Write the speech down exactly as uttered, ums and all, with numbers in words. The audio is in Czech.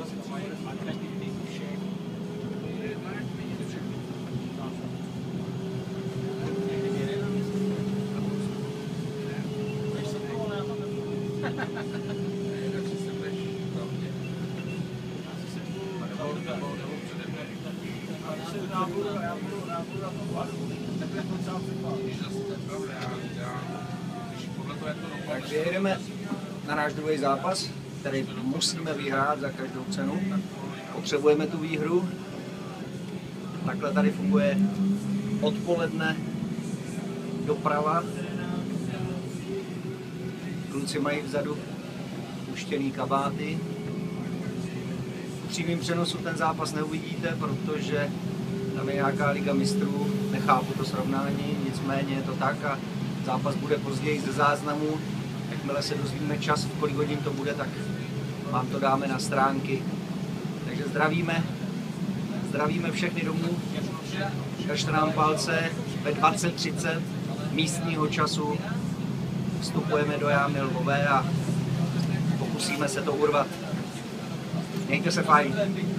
Takže jedeme na náš druhý zápas, který musíme vyhrát za každou cenu. Potřebujeme tu výhru. Takhle tady funguje odpoledne doprava. Kluci mají vzadu puštěný kabáty. V přímém přenosu ten zápas neuvidíte, protože tam je nějaká liga mistrů, nechápu to srovnání, nicméně je to tak a zápas bude později ze záznamu. Jakmile se dozvíme čas, v kolik hodin to bude, tak vám to dáme na stránky. Takže zdravíme, zdravíme všechny domů, držte nám palce, ve dvacet třicet místního času vstupujeme do Jámy Lvové a pokusíme se to urvat. Mějte se fajn.